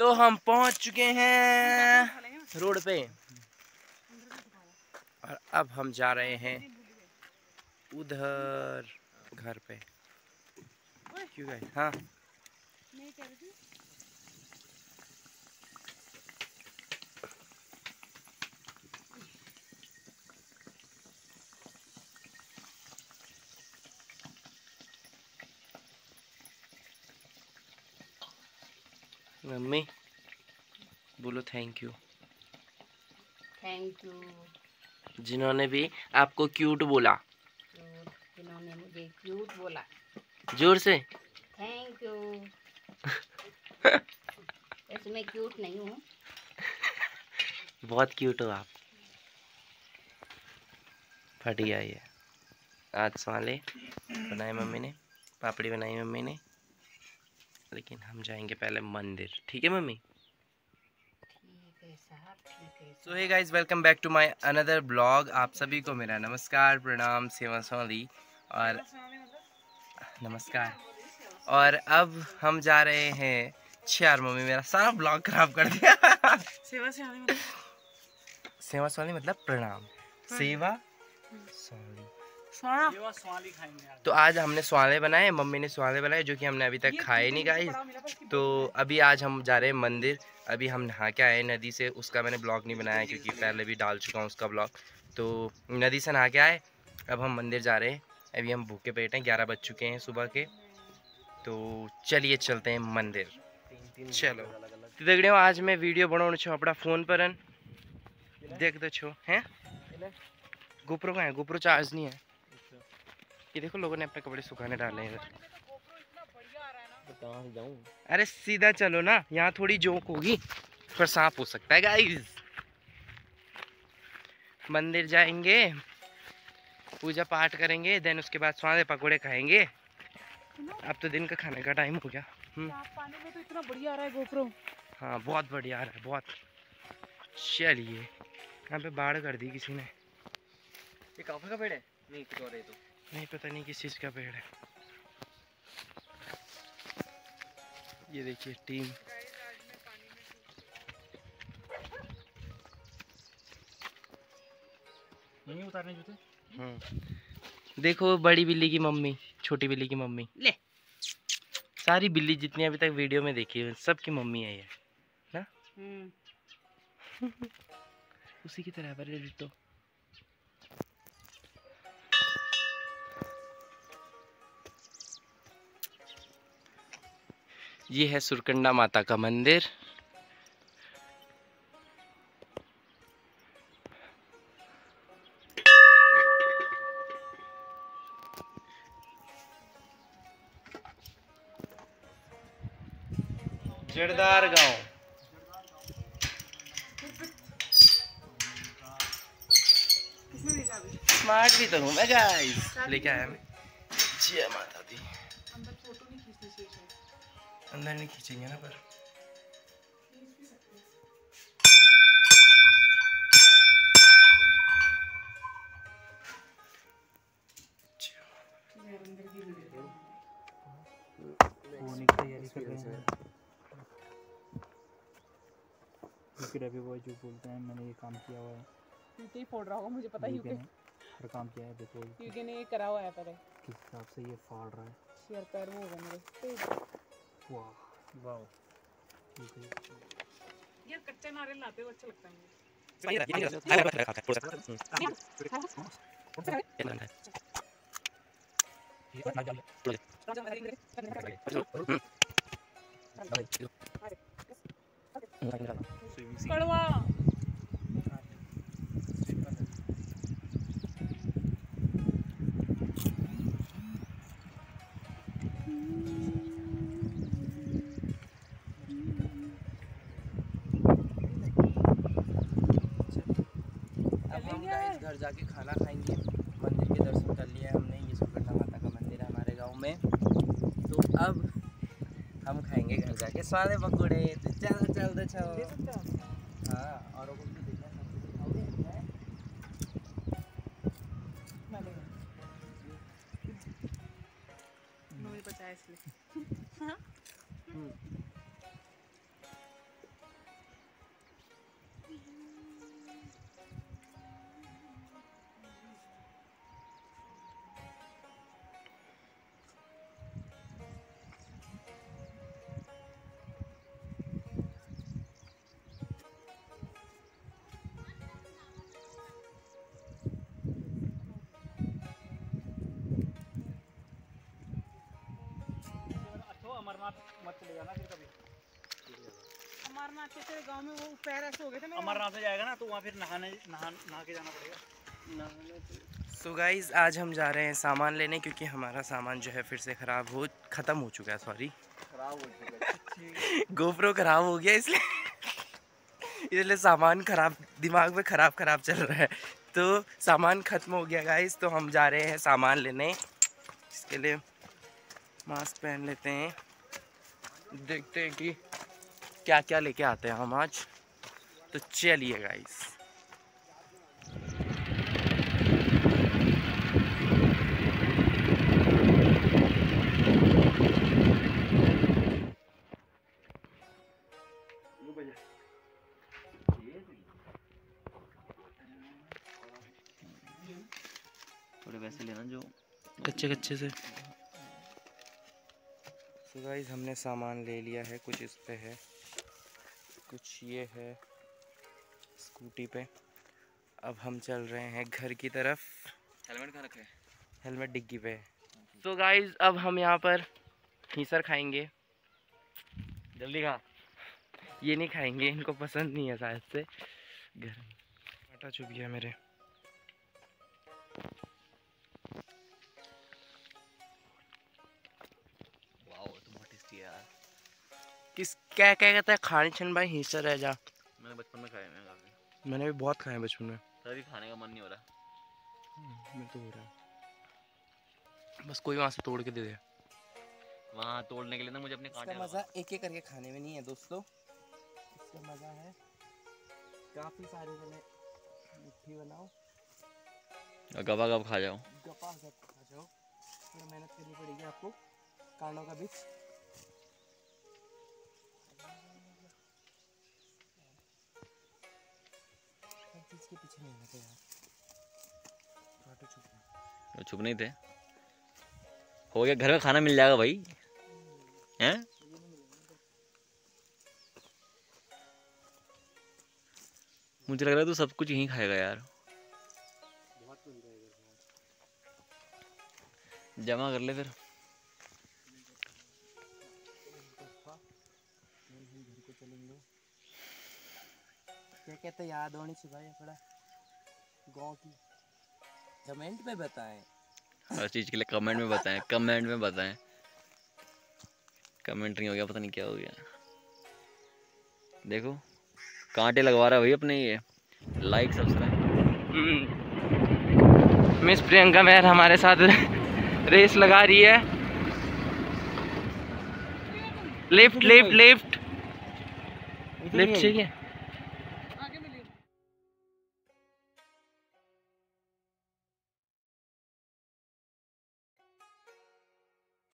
तो हम पहुंच चुके हैं रोड पे और अब हम जा रहे हैं उधर घर पे। क्यों गए? हाँ मम्मी बोलो थैंक यू। थैंक यू जिन्होंने भी आपको क्यूट बोला, जिन्होंने मुझे क्यूट बोला, जोर से थैंक यू। वैसे मैं क्यूट नहीं हूँ। बहुत क्यूट हो आप। बढ़िया ये आज स्वाले बनाए मम्मी ने, पापड़ी बनाई मम्मी ने, लेकिन हम जाएंगे पहले मंदिर। ठीक है मम्मी? ठीक है साहब, ठीक है। So hey guys, welcome back to my another blog. आप सभी को मेरा नमस्कार, प्रणाम, सेवा सौंधी और नमस्कार। और अब हम जा रहे हैं यार मम्मी मेरा सारा ब्लॉग खराब कर दिया। सेवा सौंधी मतलब प्रणाम, सेवा सौंधी खाएंगे। तो आज हमने स्वाले बनाए, मम्मी ने स्वाले बनाए जो कि हमने अभी तक खाए नहीं गाइस। तो अभी आज हम जा रहे हैं मंदिर। अभी हम नहा के आए नदी से, उसका मैंने ब्लॉग नहीं बनाया क्योंकि पहले भी डाल चुका हूँ उसका ब्लॉग। तो नदी से नहा के आए, अब हम मंदिर जा रहे हैं। अभी हम भूखे पेट हैं, 11 बज चुके हैं सुबह के। तो चलिए चलते हैं मंदिर। चलो तो देख रहे हो आज मैं वीडियो बनाने छो अपना फोन पर देख दो छो हैं। गोप्रो का है, गोप्रो चार्ज नहीं है। ये देखो लोगों ने अपने कपड़े सुखाने डाले हैं इधर। अरे सीधा चलो ना, यहाँ थोड़ी जोक होगी, फिर सांप हो सकता है गाइस। मंदिर जाएंगे, पूजा पाठ करेंगे, देन उसके बाद स्वादे पकोड़े खाएंगे। अब तो दिन का खाने का टाइम हो गया। पानी में तो इतना बढ़िया आ रहा है गोप्रो। हाँ बहुत बढ़िया आ रहा है, बहुत। चलिए यहाँ पे बाढ़ कर दी किसी ने। ये काफी का पेड़ है? नहीं कुछ और है तो नहीं पता नहीं किस चीज का पेड़ है। ये देखिए टीम। नहीं उतारने जूते। देखो बड़ी बिल्ली की मम्मी, छोटी बिल्ली की मम्मी, ले सारी बिल्ली जितनी अभी तक वीडियो में देखी है सबकी मम्मी है ये ना। उसी की तरह पर डिट्टो। ये है सुरकंडा माता का मंदिर। जड़दार गांव। स्मार्ट भी तो हूँ मैं गाइस। लेके आया मैं। जय माता दी। अंदर फोटो नहीं खींचनी चाहिए। अंदर नहीं खींचेंगे ना पर। होने की तैयारी कर रहे हैं। फिर अभी वो जो बोलते हैं मैंने ये काम किया हुआ है। यूके ही फोड़ रहा होगा, मुझे पता है यूके। हर काम किया है देखो। यूके ने ये करा हुआ है पर किस हिसाब से ये फाड़ रहा है। शेयर पैर वो होगा मेरे। वाह वाह। यार कच्चा नारियल लाते हो अच्छा लगता है मुझे। कड़वा घर जाके खाना खाएंगे। मंदिर के दर्शन कर लिए हमने। ये सुरकंडा माता का मंदिर है हमारे गांव में। तो अब हम खाएंगे घर जाके स्वादे पकौड़े। तो चल चल दे चल। हाँ और को भी देखना सब कुछ खाओगे। मुझे पता है इसलिए। अमरनाथ के तेरे गांव में वो पैर ऐसे हो गए थे। अमरनाथ से जाएगा ना तो वहाँ फिर नहा के जाना पड़ेगा। सो गाइज आज हम जा रहे हैं सामान लेने, क्योंकि हमारा सामान जो है फिर से ख़त्म हो चुका है। सॉरी, खराब हो चुका है। गोप्रो खराब हो गया, इसलिए सामान खराब, दिमाग में खराब चल रहा है। तो सामान ख़त्म हो गया गाइज, तो हम जा रहे हैं सामान लेने। इसके लिए मास्क पहन लेते हैं, देखते हैं कि क्या क्या लेके आते हैं हम आज। तो चलिए गाइज। थोड़े वैसे लेना जो कच्चे से। तो गाइस हमने सामान ले लिया है, कुछ इस पे है, कुछ ये है स्कूटी पे। अब हम चल रहे हैं घर की तरफ। हेलमेट कहाँ रखा है? हेलमेट डिग्गी पे है। तो गाइस अब हम यहाँ पर हीसर खाएंगे। जल्दी खा। ये नहीं खाएंगे, इनको पसंद नहीं है शायद से। घर आटा चुभ गया मेरे। किस क्या क्या कहता है खाने छन भाई, हिस्सा रह जा। मैंने बचपन में खाया, मैंने भी बहुत खाए बचपन में। तभी खाने का मन नहीं हो रहा। मेरे तो हो रहा है, बस कोई वहाँ से तोड़ के दे दे। वहाँ तोड़ने के लिए ना मुझे अपने कांटे। इसका मज़ा एक एक करके खाने में नहीं है दोस्तों, इसका मज़ा है काफ़ी सारे वाले मुट्ठी बनाओ, गपा गप खा जाओ। गपा गप खा जाओ। थोड़ा मेहनत करनी पड़ेगी आपको कांडों का बीच। चीज़ के पीछे मेहनत है यार। छुप नहीं थे, हो गया। घर का खाना मिल जाएगा भाई, हैं? मुझे लग रहा है तू सब कुछ यहीं खाएगा यार। जमा कर ले फिर। क्या कहते याद होनी चाहिए भाई अपना गाँव की। कमेंट में बताएं, हर चीज़ के लिए कमेंट में बताएं, कमेंट में बताएं। कमेंट नहीं हो गया, पता नहीं क्या हो गया। देखो कांटे लगवा रहा है भाई अपने ये। Like subscribe. Miss Priyanka Mehar हमारे साथ रेस लगा रही है। लिफ्ट लिफ्ट लिफ्ट लिफ्ट चाहिए।